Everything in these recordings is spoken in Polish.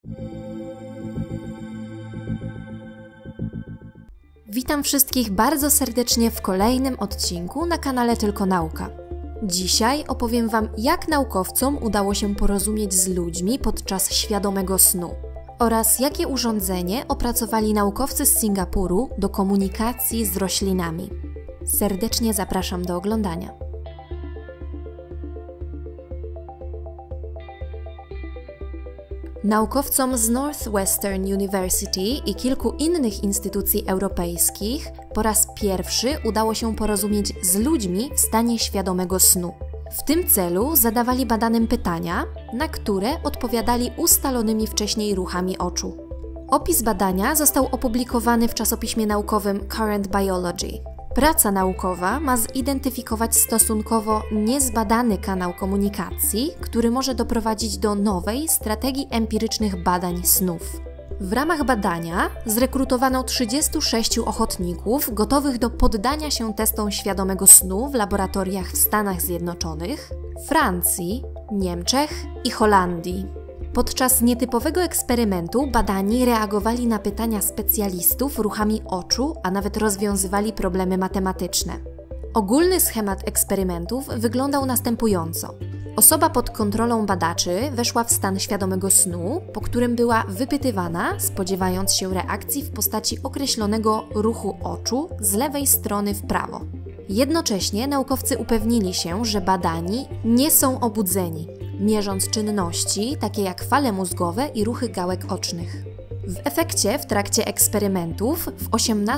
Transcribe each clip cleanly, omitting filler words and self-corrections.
Witam wszystkich bardzo serdecznie w kolejnym odcinku na kanale Tylko Nauka. Dzisiaj opowiem Wam, jak naukowcom udało się porozumieć z ludźmi podczas świadomego snu oraz jakie urządzenie opracowali naukowcy z Singapuru do komunikacji z roślinami. Serdecznie zapraszam do oglądania. Naukowcom z Northwestern University i kilku innych instytucji europejskich po raz pierwszy udało się porozumieć z ludźmi w stanie świadomego snu. W tym celu zadawali badanym pytania, na które odpowiadali ustalonymi wcześniej ruchami oczu. Opis badania został opublikowany w czasopiśmie naukowym Current Biology. Praca naukowa ma zidentyfikować stosunkowo niezbadany kanał komunikacji, który może doprowadzić do nowej strategii empirycznych badań snów. W ramach badania zrekrutowano 36 ochotników gotowych do poddania się testom świadomego snu w laboratoriach w Stanach Zjednoczonych, Francji, Niemczech i Holandii. Podczas nietypowego eksperymentu badani reagowali na pytania specjalistów ruchami oczu, a nawet rozwiązywali problemy matematyczne. Ogólny schemat eksperymentów wyglądał następująco. Osoba pod kontrolą badaczy weszła w stan świadomego snu, po którym była wypytywana, spodziewając się reakcji w postaci określonego ruchu oczu z lewej strony w prawo. Jednocześnie naukowcy upewnili się, że badani nie są obudzeni, mierząc czynności takie jak fale mózgowe i ruchy gałek ocznych. W efekcie w trakcie eksperymentów w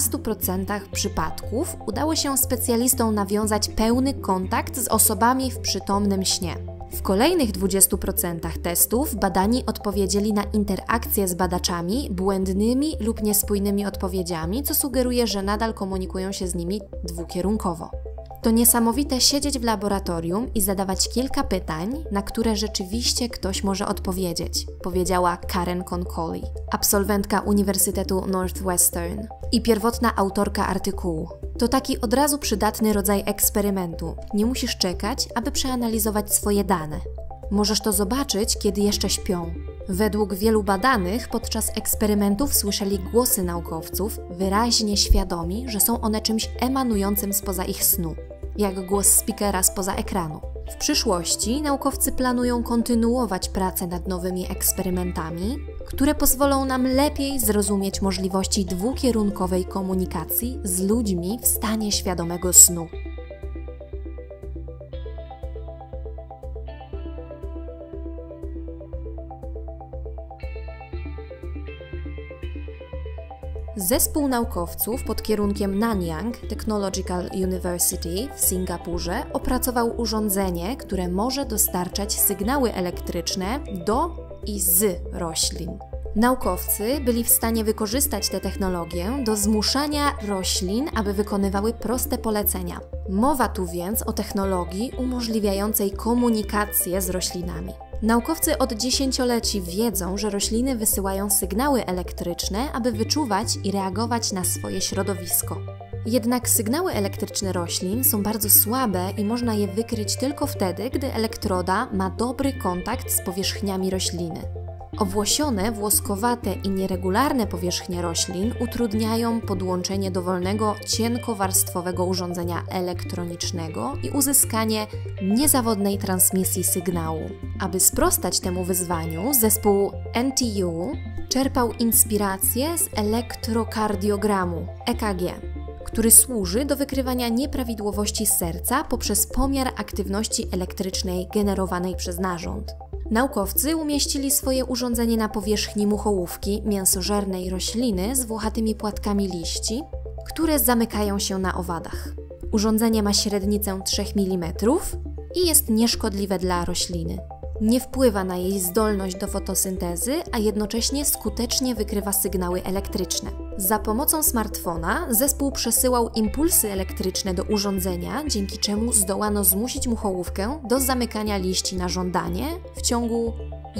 18% przypadków udało się specjalistom nawiązać pełny kontakt z osobami w przytomnym śnie. W kolejnych 20% testów badani odpowiedzieli na interakcje z badaczami błędnymi lub niespójnymi odpowiedziami, co sugeruje, że nadal komunikują się z nimi dwukierunkowo. To niesamowite siedzieć w laboratorium i zadawać kilka pytań, na które rzeczywiście ktoś może odpowiedzieć, powiedziała Karen Concoli, absolwentka Uniwersytetu Northwestern i pierwotna autorka artykułu. To taki od razu przydatny rodzaj eksperymentu. Nie musisz czekać, aby przeanalizować swoje dane. Możesz to zobaczyć, kiedy jeszcze śpią. Według wielu badanych podczas eksperymentów słyszeli głosy naukowców, wyraźnie świadomi, że są one czymś emanującym spoza ich snu, jak głos speakera spoza ekranu. W przyszłości naukowcy planują kontynuować pracę nad nowymi eksperymentami, które pozwolą nam lepiej zrozumieć możliwości dwukierunkowej komunikacji z ludźmi w stanie świadomego snu. Zespół naukowców pod kierunkiem Nanyang Technological University w Singapurze opracował urządzenie, które może dostarczać sygnały elektryczne do i z roślin. Naukowcy byli w stanie wykorzystać tę technologię do zmuszania roślin, aby wykonywały proste polecenia. Mowa tu więc o technologii umożliwiającej komunikację z roślinami. Naukowcy od dziesięcioleci wiedzą, że rośliny wysyłają sygnały elektryczne, aby wyczuwać i reagować na swoje środowisko. Jednak sygnały elektryczne roślin są bardzo słabe i można je wykryć tylko wtedy, gdy elektroda ma dobry kontakt z powierzchniami rośliny. Owłosione, włoskowate i nieregularne powierzchnie roślin utrudniają podłączenie dowolnego, cienkowarstwowego urządzenia elektronicznego i uzyskanie niezawodnej transmisji sygnału. Aby sprostać temu wyzwaniu, zespół NTU czerpał inspirację z elektrokardiogramu EKG, który służy do wykrywania nieprawidłowości serca poprzez pomiar aktywności elektrycznej generowanej przez narząd. Naukowcy umieścili swoje urządzenie na powierzchni muchołówki mięsożernej rośliny z włochatymi płatkami liści, które zamykają się na owadach. Urządzenie ma średnicę 3 mm i jest nieszkodliwe dla rośliny. Nie wpływa na jej zdolność do fotosyntezy, a jednocześnie skutecznie wykrywa sygnały elektryczne. Za pomocą smartfona zespół przesyłał impulsy elektryczne do urządzenia, dzięki czemu zdołano zmusić muchołówkę do zamykania liści na żądanie w ciągu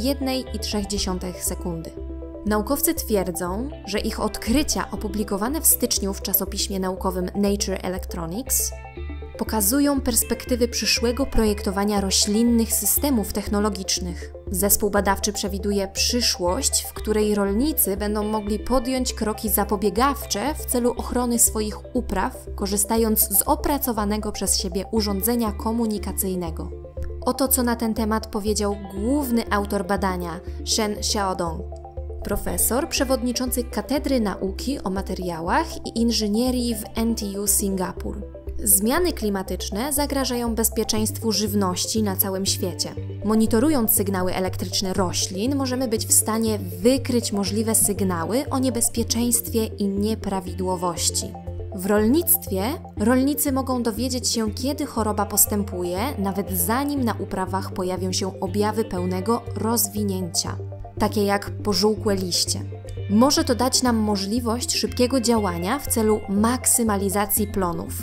1,3 sekundy. Naukowcy twierdzą, że ich odkrycia opublikowane w styczniu w czasopiśmie naukowym Nature Electronics Pokazują perspektywy przyszłego projektowania roślinnych systemów technologicznych. Zespół badawczy przewiduje przyszłość, w której rolnicy będą mogli podjąć kroki zapobiegawcze w celu ochrony swoich upraw, korzystając z opracowanego przez siebie urządzenia komunikacyjnego. Oto co na ten temat powiedział główny autor badania, Shen Xiaodong, profesor przewodniczący Katedry Nauki o Materiałach i Inżynierii w NTU Singapur. Zmiany klimatyczne zagrażają bezpieczeństwu żywności na całym świecie. Monitorując sygnały elektryczne roślin, możemy być w stanie wykryć możliwe sygnały o niebezpieczeństwie i nieprawidłowości. W rolnictwie rolnicy mogą dowiedzieć się, kiedy choroba postępuje, nawet zanim na uprawach pojawią się objawy pełnego rozwinięcia, takie jak pożółkłe liście. Może to dać nam możliwość szybkiego działania w celu maksymalizacji plonów.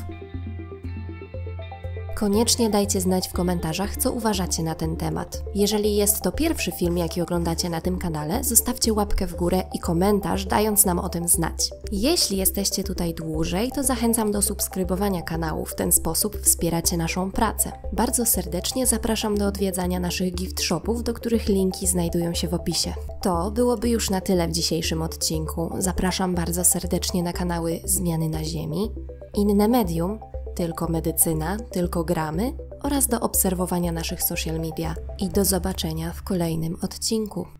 Koniecznie dajcie znać w komentarzach, co uważacie na ten temat. Jeżeli jest to pierwszy film, jaki oglądacie na tym kanale, zostawcie łapkę w górę i komentarz, dając nam o tym znać. Jeśli jesteście tutaj dłużej, to zachęcam do subskrybowania kanału, w ten sposób wspieracie naszą pracę. Bardzo serdecznie zapraszam do odwiedzania naszych gift shopów, do których linki znajdują się w opisie. To byłoby już na tyle w dzisiejszym odcinku. Zapraszam bardzo serdecznie na kanały Zmiany na Ziemi, Inne Medium, Tylko Medycyna, Tylko Gramy oraz do obserwowania naszych social media i do zobaczenia w kolejnym odcinku.